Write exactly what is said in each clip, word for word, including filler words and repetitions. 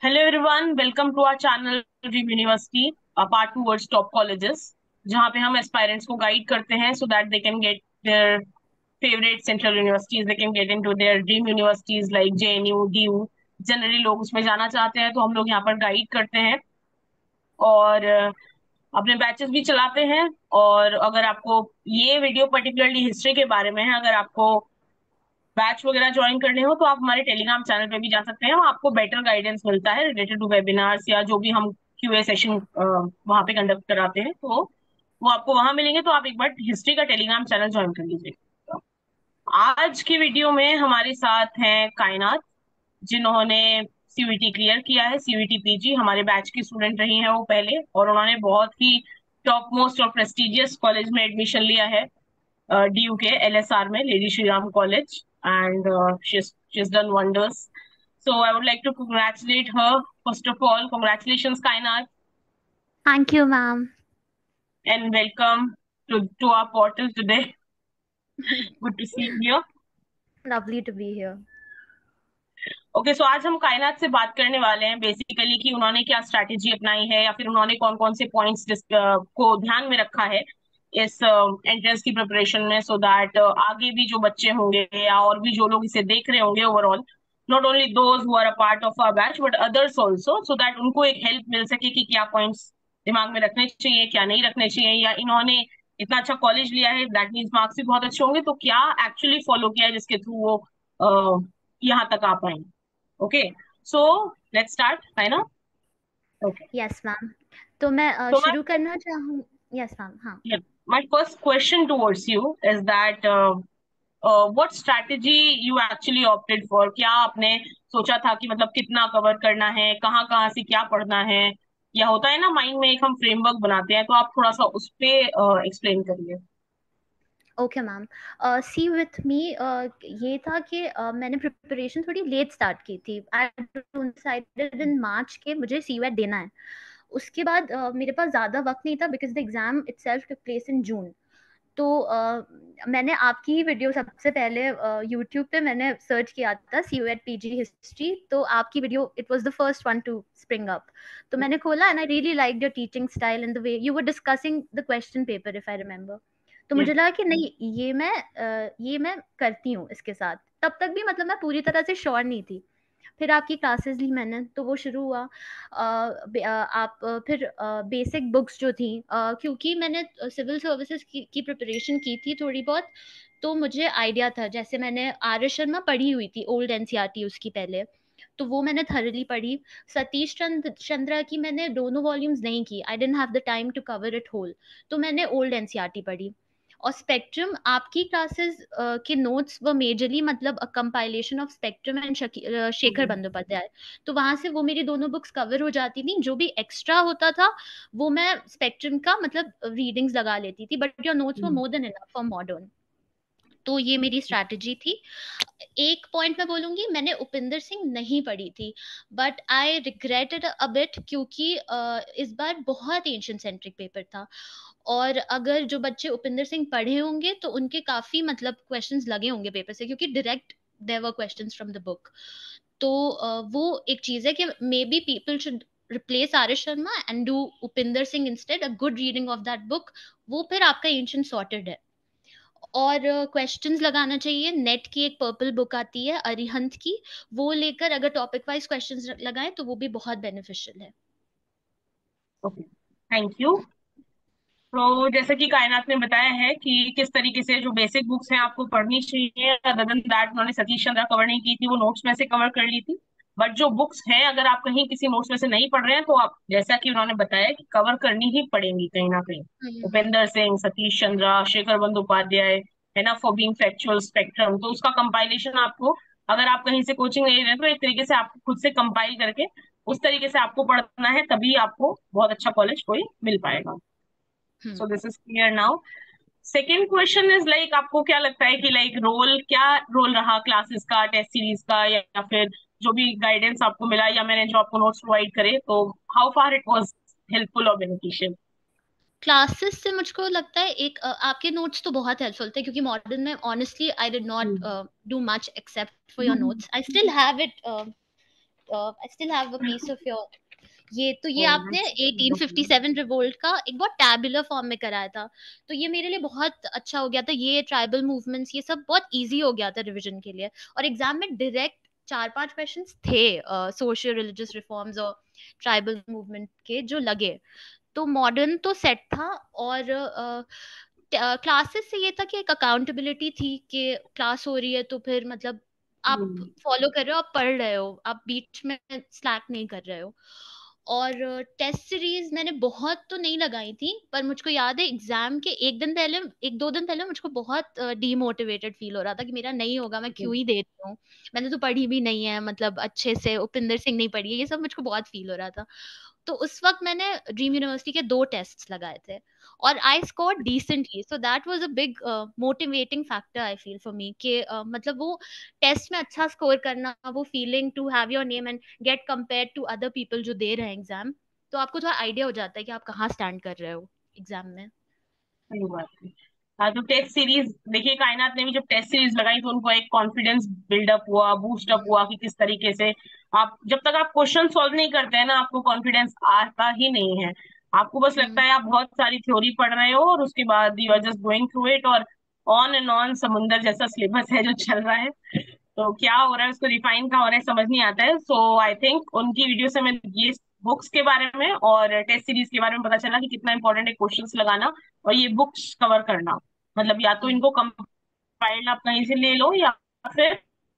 Hello everyone, welcome to our channel Dream University, a part towards top colleges, जहाँ पे हम aspirants को guide करते हैं so that they can get their favorite central universities, they can get into their dream universities like J N U, D U. Generally लोग उसमें जाना चाहते हैं तो हम लोग यहाँ पर गाइड करते हैं और अ, अपने बैचेस भी चलाते हैं। और अगर आपको ये वीडियो पर्टिकुलरली हिस्ट्री के बारे में है, अगर आपको बैच वगैरह ज्वाइन करने हो तो आप हमारे टेलीग्राम चैनल पे भी जा सकते हैं, वहाँ आपको बेटर गाइडेंस मिलता है रिलेटेड टू वेबिनार्स या जो भी हम क्यूए सेशन वहाँ पे कंडक्ट कराते हैं, तो वो आपको वहां मिलेंगे। तो आप एक बार हिस्ट्री का टेलीग्राम चैनल ज्वाइन कर लीजिए। आज की वीडियो में हमारे साथ हैं कायनात, जिन्होंने सीयूईटी क्लियर किया है। सीयूईटी पीजी हमारे बैच की स्टूडेंट रही हैं वो पहले, और उन्होंने बहुत ही टॉप मोस्ट और प्रेस्टिजियस कॉलेज में एडमिशन लिया है, डीयू के एलएसआर में, Lady Shri Ram College, and uh, she's she's done wonders. So I would like to congratulate her. First of all, congratulations, Kainat, Thank you, ma'am. and welcome to to our portal today. Good to see you here. Lovely to be here. Okay, so आज हम कायनात से बात करने वाले हैं basically कि उन्होंने क्या स्ट्रैटेजी अपनाई है या फिर उन्होंने कौन कौन से पॉइंट्स को ध्यान में रखा है इस एंट्रेंस की प्रिपरेशन में, सो दैट आगे भी जो बच्चे होंगे या और भी जो लोग इसे देख रहे होंगे overall, not only those who are a part of our batch but others also, so that उनको एक हेल्प मिल सके कि क्या पॉइंट्स दिमाग में रखने चाहिए, क्या नहीं रखने चाहिए, या इन्होंने इतना अच्छा कॉलेज लिया है दैट मीन्स मार्क्स भी बहुत अच्छे होंगे, तो क्या एक्चुअली फॉलो किया है जिसके थ्रू वो uh, यहाँ तक आ पाए। ओके, सो लेट्स स्टार्ट, है ना? Okay, Yes, ma'am. तो मैं uh, so my शुरू करना चाहूँ। Yes, ma'am. हाँ. yeah, my first question towards you is that uh, uh, what strategy you actually opted for? क्या आपने सोचा था कि मतलब कितना कवर करना है, कहाँ कहाँ से क्या पढ़ना है, या होता है ना माइंड में एक हम फ्रेमवर्क बनाते हैं, तो आप थोड़ा सा उस पे एक्सप्लेन करिए। Okay ma'am. See with me ये था कि uh, मैंने प्रिपरेशन थोड़ी लेट स्टार्ट की थी। आई डिसाइडेड इन मार्च के मुझे सी वेट देना है। उसके बाद uh, मेरे पास ज़्यादा वक्त नहीं था because the exam itself took place in June. तो uh, मैंने आपकी ही वीडियो सबसे पहले यूट्यूब uh, पे मैंने सर्च किया था सी वेट पीजी हिस्ट्री, तो आपकी video it was the first one to spring up. तो मैंने खोला and I really like your teaching style and the way you were discussing the question paper if I remember. तो yes. मुझे लगा कि नहीं, ये मैं uh, ये मैं करती हूँ इसके साथ। तब तक भी मतलब मैं पूरी तरह से श्योर नहीं थी। फिर आपकी क्लासेस ली मैंने तो वो शुरू हुआ। अ, बे- अ, आप अ, फिर बेसिक बुक्स जो थी, अ, क्योंकि मैंने सिविल सर्विसेज की, की प्रिपरेशन की थी थोड़ी बहुत, तो मुझे आइडिया था। जैसे मैंने आर एस शर्मा पढ़ी हुई थी, ओल्ड एनसीईआरटी उसकी पहले, तो वो मैंने थरली पढ़ी। सतीश चंद्र चंद्रा की मैंने दोनों वॉल्यूम्स नहीं की, I didn't have the time to cover it whole, तो मैंने ओल्ड एनसीईआरटी पढ़ी। और स्पेक्ट्रम आपकी क्लासेस के नोट्स व मेजरली मतलब a compilation of spectrum and Shekhar Bandyopadhyay, तो वहां से वो मेरी दोनों बुक्स कवर हो जाती थी। जो भी एक्स्ट्रा होता था वो मैं स्पेक्ट्रम का मतलब रीडिंग्स लगा लेती थी, but your notes were more than enough for modern. तो ये मेरी स्ट्रैटेजी थी। एक पॉइंट मैं बोलूंगी, मैंने उपिंदर सिंह नहीं पढ़ी थी, but I regretted a bit, क्योंकि uh, इस बार बहुत एंशिएंट सेंट्रिक पेपर था। और अगर जो बच्चे उपिंदर सिंह पढ़े होंगे तो उनके काफी मतलब क्वेश्चंस लगे होंगे पेपर से, क्योंकि direct there were questions from the book. तो uh, वो एक चीज है कि maybe people should replace R S Sharma and do Upinder Singh instead, a good reading of that book. वो फिर आपका एंशिएंट सॉर्टेड है। और क्वेश्चंस uh, लगाना चाहिए। नेट की एक पर्पल बुक आती है अरिहंत की, वो लेकर अगर टॉपिक वाइज क्वेश्चंस लगाएं तो वो भी बहुत बेनिफिशियल है। Okay, thank you. तो जैसे कि कायनात ने बताया है कि किस तरीके से जो बेसिक बुक्स हैं आपको पढ़नी चाहिए, अदर देन दैट उन्होंने सतीश चंद्रा कवर नहीं की थी, वो नोट्स में से कवर कर ली थी। बट जो बुक्स हैं अगर आप कहीं किसी नोट्स में से नहीं पढ़ रहे हैं तो आप, जैसा कि उन्होंने बताया, कि कवर करनी ही पड़ेंगी कहीं ना कहीं। हम्म। उपेंद्र सिंह, सतीश चंद्रा, शेखर बंदोपाध्याय, है ना, फॉर बीइंग फैक्चुअल, स्पेक्ट्रम, तो उसका कंपाइलेशन आपको, अगर आप कहीं से कोचिंग ले रहे हैं तो एक तरीके से आपको खुद से कंपाइल करके उस तरीके से आपको पढ़ना है, तभी आपको बहुत अच्छा कॉलेज कोई मिल पाएगा। Hmm. So this is clear now. Second question is like, आपको क्या लगता है कि लाइक रोल, क्या रोल रहा क्लासेस का, टेस्ट सीरीज का, या, या फिर जो भी गाइडेंस आपको मिला या मैंने जो आपको नोट्स प्रोवाइड करे, तो how far it was helpful और बेनिफिशियल? क्लासेस से मुझको लगता है एक अ, आपके नोट्स तो बहुत हेल्पफुल थे, क्योंकि मॉडर्न में honestly I did not do much except for your notes. I still have it I still have a piece of your ये तो ये Oh, आपने that's eighteen fifty seven revolt का एक बहुत टैबुलर फॉर्म में कराया था, तो ये मेरे लिए बहुत अच्छा हो गया था। ये ट्राइबल मूवमेंट्स ये सब बहुत इजी हो गया था रिवीजन के लिए, और एग्जाम में डायरेक्ट चार पांच क्वेश्चंस थे सोशल रिलीजियस रिफॉर्म्स और ट्राइबल मूवमेंट के जो लगे। तो मॉडर्न तो सेट था, और क्लासेस से ये था कि एक अकाउंटेबिलिटी थी कि क्लास हो रही है तो फिर मतलब आप Hmm. फॉलो कर रहे हो, आप पढ़ रहे हो, आप बीच में स्लैक नहीं कर रहे हो। और टेस्ट सीरीज मैंने बहुत तो नहीं लगाई थी, पर मुझको याद है एग्जाम के एक दिन पहले, एक दो दिन पहले मुझको बहुत डीमोटिवेटेड फील हो रहा था कि मेरा नहीं होगा, मैं Okay. क्यों ही दे रही हूँ, मैंने तो पढ़ी भी नहीं है, मतलब अच्छे से उपिंदर सिंह नहीं पढ़ी है, ये सब मुझको बहुत फील हो रहा था। तो उस वक्त मैंने ड्रीम यूनिवर्सिटी के दो टेस्ट लगाए थे, और I score decently, so that was a big motivating factor I feel for me कि uh, मतलब वो टेस्ट में अच्छा स्कोर करना, वो feeling to have your name and get compared to other people जो दे रहे हैं एग्जाम, तो आपको थोड़ा आइडिया हो जाता है कि आप कहाँ स्टैंड कर रहे हो एग्जाम में। सही बात है। हाँ, तो टेस्ट सीरीज देखिए, कायनात ने भी जब टेस्ट सीरीज लगाई तो उनको एक कॉन्फिडेंस बिल्डअप हुआ, बूस्ट अप हुआ कि किस तरीके से आप जब तक आप क्वेश्चन सॉल्व नहीं करते हैं ना, आपको कॉन्फिडेंस आता ही नहीं है। आपको बस लगता हम्म। है आप बहुत सारी थ्योरी पढ़ रहे हो और उसके बाद you are just going through it, और ऑन एंड ऑन समुंदर जैसा सिलेबस है जो चल रहा है। तो क्या हो रहा है उसको रिफाइन कहाँ हो रहा है समझ नहीं आता है। सो आई थिंक उनकी वीडियो से मैं ये बुक्स के बारे में और टेस्ट सीरीज के बारे में पता चला कि कितना इंपॉर्टेंट है क्वेश्चंस लगाना और ये बुक्स कवर करना। मतलब या तो हम्म। इनको कंपाइल आप कहीं से ले लो या फिर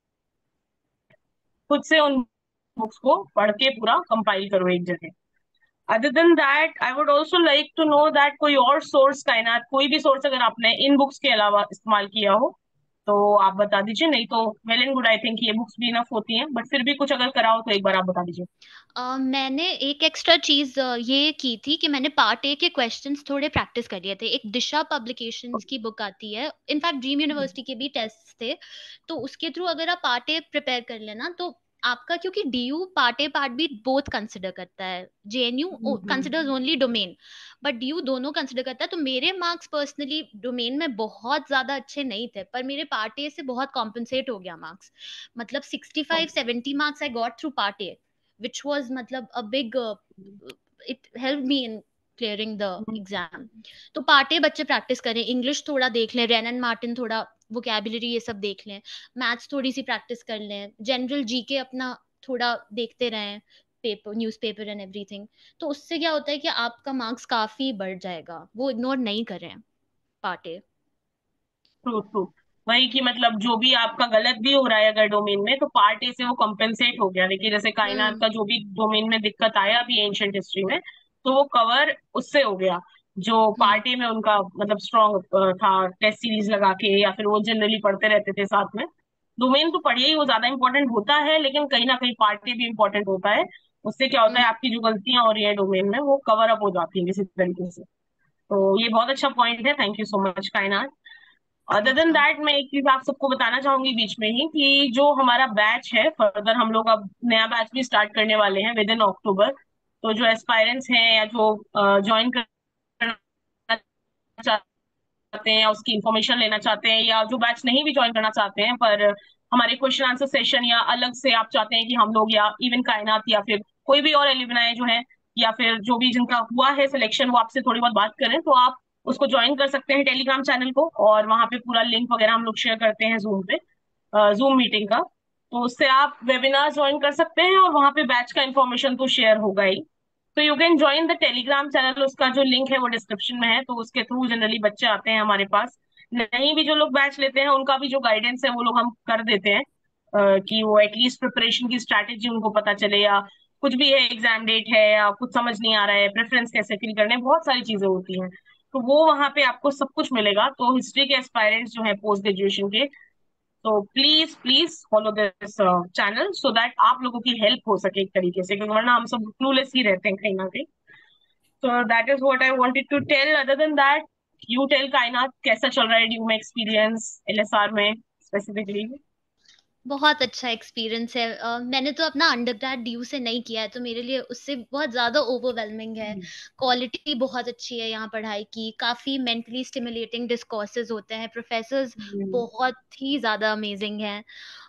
खुद से उन बुक्स को पढ़ के पूरा कंपाइल करो एक जगह। Other than that I would also like to know that कोई और सोर्स, कायनात कोई भी सोर्स अगर आपने इन बुक्स के अलावा इस्तेमाल किया हो तो आप बता दीजिए, नहीं तो well and good, I think ये बुक्स भी इनफ होती हैं, बट फिर भी कुछ अगर कराओ तो एक बार आप बता दीजिए। अ, मैंने एक एक्स्ट्रा चीज अ, ये की थी कि मैंने पार्ट ए के क्वेश्चंस थोड़े प्रैक्टिस कर लिए थे। एक दिशा पब्लिकेशंस की बुक आती है, इनफैक्ट ड्रीम यूनिवर्सिटी के भी टेस्ट थे, तो उसके थ्रू अगर आप पार्ट ए प्रिपेयर कर लेना तो आपका, क्योंकि DU part A part B both consider करता है, JNU considers only domain, but DU दोनों कंसिडर करता है। तो मेरे मार्क्स पर्सनली डोमेन में बहुत ज्यादा अच्छे नहीं थे, पर मेरे पार्ट ए से बहुत कॉम्पनसेट हो गया मार्क्स, मतलब sixty five seventy marks I got through part A, which was matlab a big uh, it helped me in clearing the exam। तो पार्ट ए बच्चे प्रैक्टिस करें, इंग्लिश थोड़ा देख लें, रेन एंड मार्टिन थोड़ा वोकेबुलरी ये सब देख लें, मैथ्स थोड़ी सी प्रैक्टिस कर लें, जनरल जीके अपना थोड़ा देखते रहें, पेपर न्यूज़पेपर एंड एवरीथिंग। तो उससे क्या होता है कि आपका मार्क्स काफी बढ़ जाएगा, वो इग्नोर नहीं करें पार्ट ए। True true. वही कि मतलब जो भी आपका गलत भी हो रहा है अगर डोमेन में तो पार्ट ए से वो कंपेंसेट हो गया। देखिए जैसे कायनात हम्म। का जो भी डोमेन में दिक्कत आया अभी एंशियंट हिस्ट्री में, तो वो कवर उससे हो गया जो हम्म। पार्ट ए में उनका मतलब स्ट्रॉन्ग था, टेस्ट सीरीज लगा के या फिर वो जनरली पढ़ते रहते थे साथ में। डोमेन तो पढ़िए ही, वो ज्यादा इंपॉर्टेंट होता है, लेकिन कहीं ना कहीं पार्ट ए भी इंपॉर्टेंट होता है। उससे क्या होता हम्म। है आपकी जो गलतियां हो रही है डोमेन में वो कवर अप हो जाती है किसी तरीके से। तो ये बहुत अच्छा पॉइंट है, thank you so much Kainat. Other than welcome. That मैं एक चीज आप सबको बताना चाहूंगी बीच में ही कि जो हमारा बैच है फर्दर, हम लोग अब नया बैच भी स्टार्ट करने वाले हैं विद इन अक्टूबर। तो जो एस्पायरेंट्स हैं या जो ज्वाइन करना चाहते हैं या उसकी इंफॉर्मेशन लेना चाहते हैं, या जो बैच नहीं भी ज्वाइन करना चाहते हैं पर हमारे क्वेश्चन आंसर सेशन या अलग से आप चाहते हैं कि हम लोग या इवन कायनात या फिर कोई भी और एलिमनाई जो है या फिर जो भी जिनका हुआ है सिलेक्शन वो आपसे थोड़ी बहुत बात करें, तो आप उसको ज्वाइन कर सकते हैं टेलीग्राम चैनल को, और वहां पे पूरा लिंक वगैरह हम लोग शेयर करते हैं जूम पे, जूम मीटिंग का। तो उससे आप वेबिनार ज्वाइन कर सकते हैं और वहां पे बैच का इंफॉर्मेशन तो शेयर होगा ही। तो you can join the Telegram channel, उसका जो लिंक है वो डिस्क्रिप्शन में है। तो उसके थ्रू जनरली बच्चे आते हैं हमारे पास। नहीं भी जो लोग बैच लेते हैं उनका भी जो गाइडेंस है वो लोग हम कर देते हैं, अ, कि वो एटलीस्ट प्रिपरेशन की स्ट्रैटेजी उनको पता चले, या कुछ भी है एग्जाम डेट है या कुछ समझ नहीं आ रहा है, प्रेफरेंस कैसे फिल करने हैं, बहुत सारी चीजें होती हैं। तो वो वहां पे आपको सब कुछ मिलेगा। तो हिस्ट्री के एस्पायरेंट्स जो है पोस्ट ग्रेजुएशन के, तो please please follow this channel so that आप लोगों की हेल्प हो सके एक तरीके से, क्योंकि वरना हम सब क्लूलेस ही रहते हैं कहीं ना कहीं। So that is what I wanted to tell. Other than that, you tell कायनात कैसा चल रहा है ड्यू में एक्सपीरियंस, एलएसआर में स्पेसिफिकली। बहुत अच्छा एक्सपीरियंस है। अ, मैंने तो अपना अंडरग्रेड ड्यू से नहीं किया है, तो मेरे लिए उससे बहुत ज़्यादा ओवरवेलमिंग है। क्वालिटी बहुत अच्छी है यहाँ पढ़ाई की, काफ़ी मेंटली स्टिमुलेटिंग डिस्कोर्सेज होते हैं, प्रोफेसर्स बहुत ही ज़्यादा अमेजिंग हैं।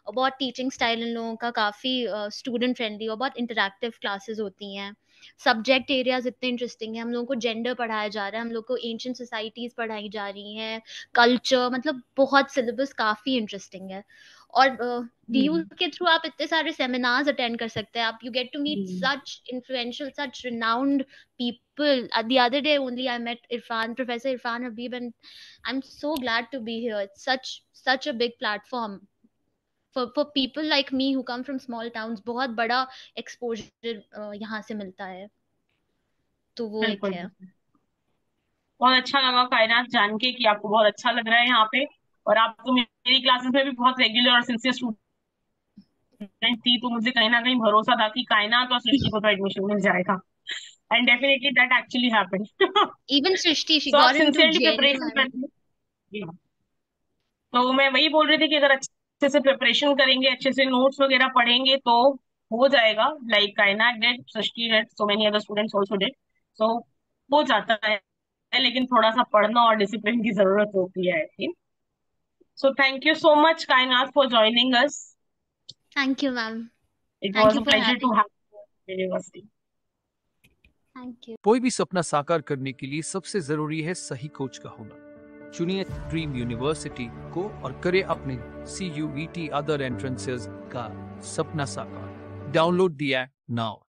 और बहुत टीचिंग स्टाइल इन लोगों का काफ़ी स्टूडेंट फ्रेंडली और बहुत इंटरैक्टिव क्लासेस होती हैं। सब्जेक्ट एरियाज इतने इंटरेस्टिंग है, हम लोगों को जेंडर पढ़ाया जा रहा है, हम लोग को एंशिएंट सोसाइटीज पढ़ाई जा रही हैं, कल्चर, मतलब बहुत सिलेबस काफ़ी इंटरेस्टिंग है। और डीयू हम्म। के थ्रू आप इतने सारे सेमिनार्स अटेंड कर सकते हैं, आप you get to meet hmm. Such influential, such renowned people. Uh, the other day only I met Irfan, Professor Irfan Habib, and I'm so glad to be here. It's such such a big platform for for people like me who come from small towns. बहुत बड़ा exposure uh, यहाँ से मिलता है, तो वो एक बिल्कुल। है। बहुत अच्छा लगा कायनात जान के कि आपको बहुत अच्छा लग रहा है यहाँ पे, और आप तो मेरी क्लासेस में भी बहुत रेगुलर और सिंसियर स्टूडेंट थी, तो मुझे कहीं ना कहीं भरोसा था कि कायनात और सृष्टि को तो एडमिशन मिल जाएगा, and definitely that actually happened. Even Srishti, she सो आप got into sincerely J N U, preparation I mean, करते हैं। तो मैं वही बोल रही थी कि अगर अच्छे से प्रिपरेशन करेंगे, अच्छे से नोट्स वगैरह पढ़ेंगे तो हो जाएगा, like Kainat did, Srishti did, so many other students also did. So हो जाता है, लेकिन थोड़ा सा पढ़ना और डिसिप्लिन की जरूरत होती है, I think. So thank you so much Kainat for joining us. thank you, ma'am. It Thank was you a for pleasure to having me. Have university. Thank you. कोई भी सपना साकार करने के लिए सबसे जरूरी है सही कोच का होना। चुनिए ड्रीम यूनिवर्सिटी को और करें अपने C U E T other entrances का सपना साकार। Download the app now.